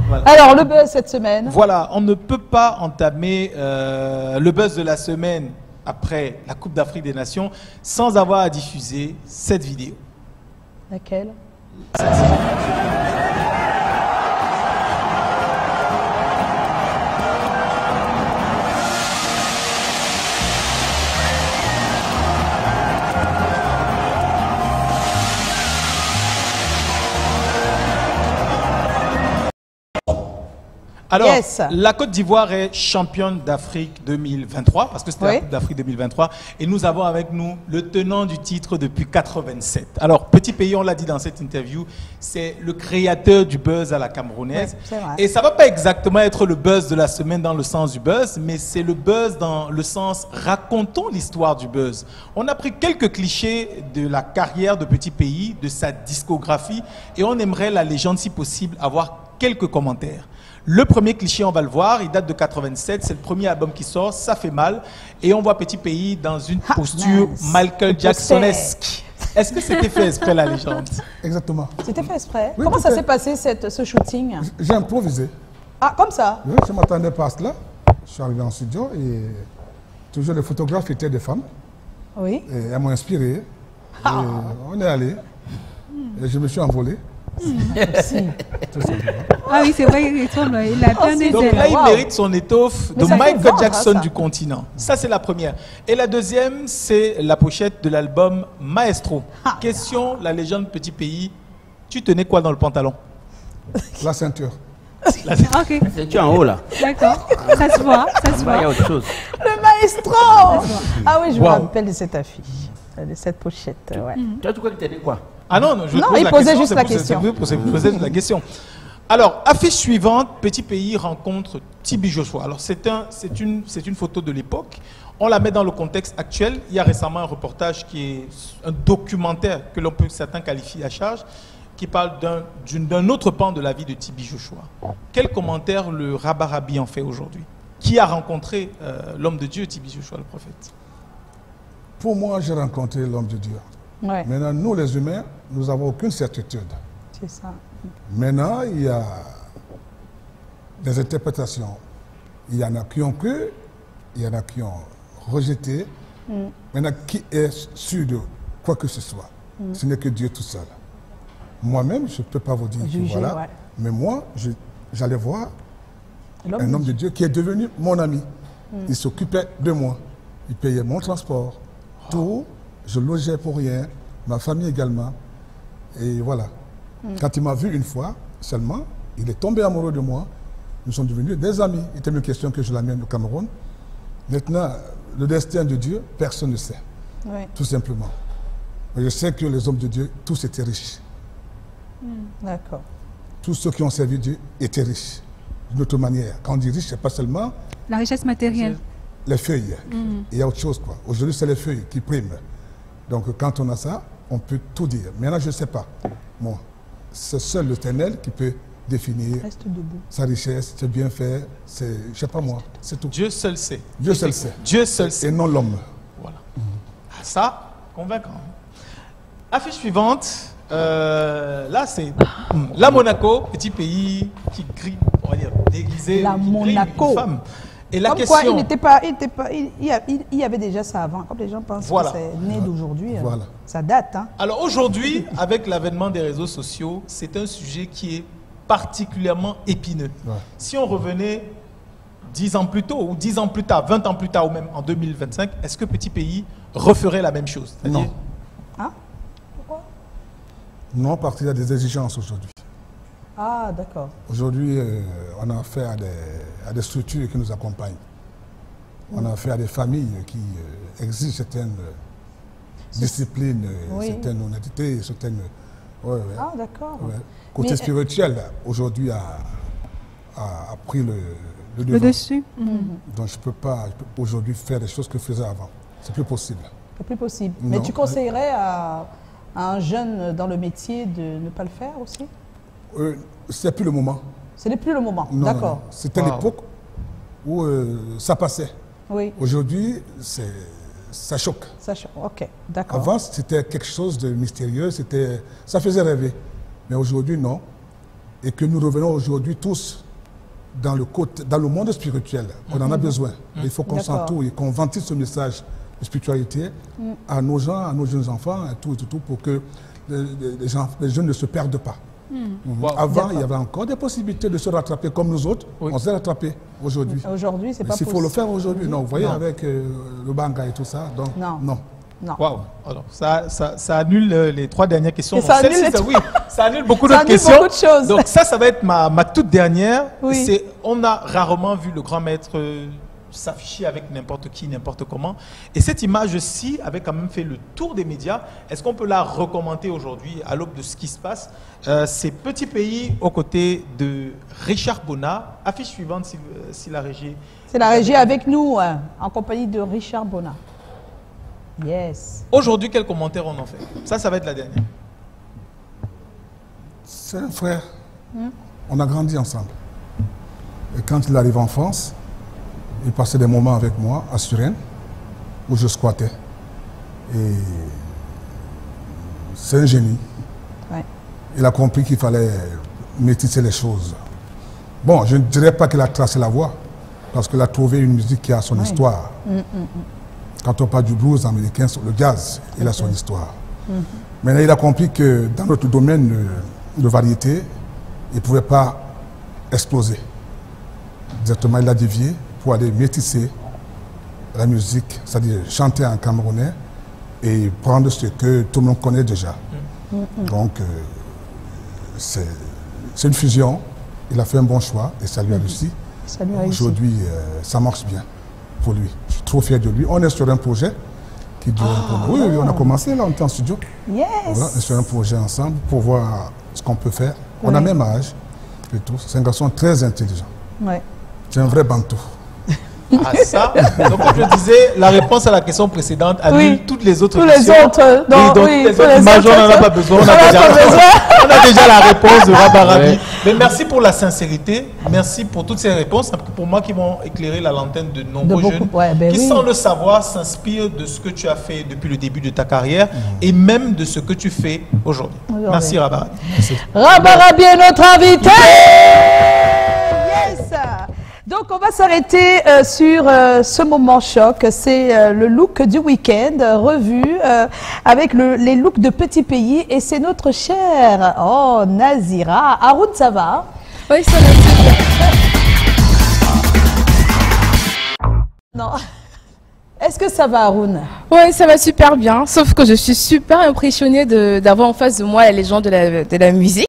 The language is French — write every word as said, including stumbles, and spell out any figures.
Voilà. Alors, le buzz cette semaine. Voilà, on ne peut pas entamer euh, le buzz de la semaine après la Coupe d'Afrique des Nations sans avoir à diffuser cette vidéo. Laquelle? Alors, yes. La Côte d'Ivoire est championne d'Afrique deux mille vingt-trois, parce que c'était oui. la Coupe d'Afrique deux mille vingt-trois, et nous avons avec nous le tenant du titre depuis quatre-vingt-sept. Alors, petit pays, on l'a dit dans cette interview, c'est le créateur du buzz à la camerounaise. Oui, et ça ne va pas exactement être le buzz de la semaine dans le sens du buzz, mais c'est le buzz dans le sens racontons l'histoire du buzz. On a pris quelques clichés de la carrière de Petit Pays, de sa discographie, et on aimerait, la légende si possible, avoir quelques commentaires. Le premier cliché, on va le voir, il date de quatre-vingt-sept, c'est le premier album qui sort, ça fait mal. Et on voit Petit Pays dans une ah, posture mince. Michael Jacksonesque. Est-ce que c'était fait exprès, la légende? Exactement. C'était fait exprès. Oui, Comment ça s'est passé, cette, ce shooting? J'ai improvisé. Ah, comme ça? Oui, je ne m'attendais pas à cela. Je suis arrivé en studio et toujours les photographes étaient des femmes. Oui. Et elles m'ont inspiré. Ah. On est allé. Et je me suis envolé. Mmh. Ah oui, c'est vrai, il ressemble. Il a plein de Donc là, il wow. mérite son étoffe de Michael Jackson ça. du continent. Ça, c'est la première. Et la deuxième, c'est la pochette de l'album Maestro. Ah. Question, la légende Petit Pays. Tu tenais quoi dans le pantalon? La ceinture. La ceinture. Okay. La ceinture en haut, là. D'accord. Ça se voit, ça se voit. Il y a autre chose. Le Maestro. Ah oui, je wow. me rappelle de cette affiche, de cette pochette. Ouais. Mm-hmm. Tu as tout quoi que tu tenais quoi? Ah non, non, je non pose il la posait question, juste la question. Vous posez la question. Alors, affiche suivante, Petit Pays rencontre Tibi Joshua. Alors, c'est un, c'est une, c'est une photo de l'époque. On la met dans le contexte actuel. Il y a récemment un reportage qui est un documentaire que l'on peut certains qualifier à charge, qui parle d'un, d'un autre pan de la vie de Tibi Joshua. Quel commentaire le Rabarabi en fait aujourd'hui? Qui a rencontré euh, l'homme de Dieu, Tibi Joshua, le prophète? Pour moi, j'ai rencontré l'homme de Dieu. Ouais. Maintenant, nous les humains, nous n'avons aucune certitude. C'est ça. Maintenant, il y a des interprétations. Il y en a qui ont cru, il y en a qui ont rejeté. Mm. Maintenant, qui est sûr de quoi que ce soit? Mm. Ce n'est que Dieu tout seul. Moi-même, je ne peux pas vous dire Juger, que voilà. Ouais. Mais moi, j'allais voir un homme de Dieu qui est devenu mon ami. Mm. Il s'occupait de moi. Il payait mon transport. Oh. Tout. Je logeais pour rien, ma famille également. Et voilà. Mm. Quand il m'a vu une fois seulement, il est tombé amoureux de moi. Nous sommes devenus des amis. Il était une question que je l'amène au Cameroun. Maintenant, le destin de Dieu, personne ne sait. Oui. Tout simplement. Mais je sais que les hommes de Dieu, tous étaient riches. Mm. D'accord. Tous ceux qui ont servi Dieu étaient riches. D'une autre manière. Quand on dit riche, ce n'est pas seulement la richesse matérielle. Les feuilles. Mm. Il y a autre chose, quoi. Aujourd'hui, c'est les feuilles qui priment. Donc, quand on a ça, on peut tout dire. Maintenant, je ne sais pas. Bon, c'est seul l'Éternel qui peut définir sa richesse, ses bienfaits, c'est, je ne sais pas moi, c'est tout. Dieu seul sait. Dieu seul sait. Dieu seul sait. Et non l'homme. Voilà. Mm. Ça, convaincant. Affiche suivante. Euh, là, c'est mm, la Monaco, petit pays qui grille, on va dire, déguisé. La Monaco. Une femme. Et la Comme question... quoi, il n'était pas, il, était pas il, il, il y avait déjà ça avant. Comme les gens pensent voilà. que c'est né d'aujourd'hui, voilà. ça date. Hein. Alors aujourd'hui, avec l'avènement des réseaux sociaux, c'est un sujet qui est particulièrement épineux. Ouais. Si on revenait dix ans plus tôt, ou dix ans plus tard, vingt ans plus tard, ou même en deux mille vingt-cinq, est-ce que Petit Pays referait la même chose? Non. Hein? Pourquoi? Non, parce qu'il y a des exigences aujourd'hui. Ah, d'accord. Aujourd'hui, euh, on a affaire à des, à des structures qui nous accompagnent. On a affaire à des familles qui euh, exigent certaines euh, disciplines, oui. certaines honnêtetés, certaines... Ouais, ouais. Ah, d'accord. Ouais. Côté Mais, spirituel, aujourd'hui, a, a, a pris le, le, le dessus. Mm-hmm. Donc, je ne peux pas aujourd'hui faire des choses que je faisais avant. C'est plus possible. C'est plus possible. Non. Mais tu conseillerais à, à un jeune dans le métier de ne pas le faire aussi? Euh, c'est plus le moment. Ce n'est plus le moment, d'accord. C'était wow. l'époque où euh, ça passait. Oui. Aujourd'hui, ça choque. Ça choque, ok, d'accord. Avant, c'était quelque chose de mystérieux, ça faisait rêver. Mais aujourd'hui, non. et que nous revenons aujourd'hui tous dans le, côté, dans le monde spirituel. On mm-hmm. en a besoin. Mm-hmm. Il faut qu'on s'entoure et qu'on ventile ce message de spiritualité mm. à nos gens, à nos jeunes enfants, à tout et tout, tout pour que les, les, gens, les jeunes ne se perdent pas. Mm. Mm-hmm. Wow. Avant, il y avait encore des possibilités de se rattraper comme nous autres. Oui. On s'est rattrapé aujourd'hui. Aujourd'hui, c'est pas possible. Il faut le faire aujourd'hui. Non, vous voyez, non. avec euh, le banga et tout ça. Donc, non. non. Non. Wow. Alors, ça, ça, ça annule euh, les trois dernières questions. Et ça, annule ça, les... oui, ça annule beaucoup d'autres questions. Beaucoup de choses. Donc ça, ça va être ma, ma toute dernière. Oui. C'est, on a rarement vu le grand maître euh, s'afficher avec n'importe qui, n'importe comment. Et cette image-ci avait quand même fait le tour des médias. Est-ce qu'on peut la recommenter aujourd'hui à l'aube de ce qui se passe? euh, C'est Petit Pays aux côtés de Richard Bona. Affiche suivante si, si la régie... C'est la régie avec nous, hein, en compagnie de Richard Bona. Yes. Aujourd'hui, quels commentaires on en fait? Ça, ça va être la dernière. C'est un frère. Hmm? On a grandi ensemble. Et quand il arrive en France, il passait des moments avec moi à Suresnes, où je squattais. Et c'est un génie. Ouais. Il a compris qu'il fallait métisser les choses. Bon, je ne dirais pas qu'il a tracé la voie, parce qu'il a trouvé une musique qui a son ouais. histoire. Mm, mm, mm. Quand on parle du blues américain, le jazz, il a son okay. histoire. Mm-hmm. Maintenant, il a compris que dans notre domaine de, de variété, il ne pouvait pas exploser. Exactement, il a dévié pour aller métisser la musique, c'est-à-dire chanter en camerounais et prendre ce que tout le monde connaît déjà. Mm-hmm. Donc, euh, c'est une fusion. Il a fait un bon choix et ça lui a réussi. Mm-hmm. Aujourd'hui, euh, ça marche bien pour lui. Je suis trop fier de lui. On est sur un projet qui dure oh, un peu. Oui, oui, on a commencé là, on était en studio. Yes. Voilà, on est sur un projet ensemble pour voir ce qu'on peut faire. Oui. On a même âge et tout. C'est un garçon très intelligent. Ouais. C'est un vrai bantou. Ah ça, donc comme je disais, la réponse à la question précédente annule oui. toutes les autres tous questions. les autres, non, oui, donc oui, les autres images, on n'en a pas besoin. On a, déjà, on a déjà la réponse de Rabarabi. Ouais. Mais merci pour la sincérité, merci pour toutes ces réponses. Pour moi qui vont éclairer la lanterne de nombreux de beaucoup, jeunes ouais, ben qui, oui. sans le savoir, s'inspirent de ce que tu as fait depuis le début de ta carrière mmh. et même de ce que tu fais aujourd'hui. Merci Rabarabi. Rabarabi est notre invité. Yes. Donc, on va s'arrêter euh, sur euh, ce moment choc. C'est euh, le look du week-end, euh, revu euh, avec le, les looks de Petit Pays. Et c'est notre chère, oh, Nazira. Haroun, ça va? Oui, ça va. Non. Est-ce que ça va, Haroun? Oui, ça va super bien. Sauf que je suis super impressionnée d'avoir en face de moi la légende de la, de la musique.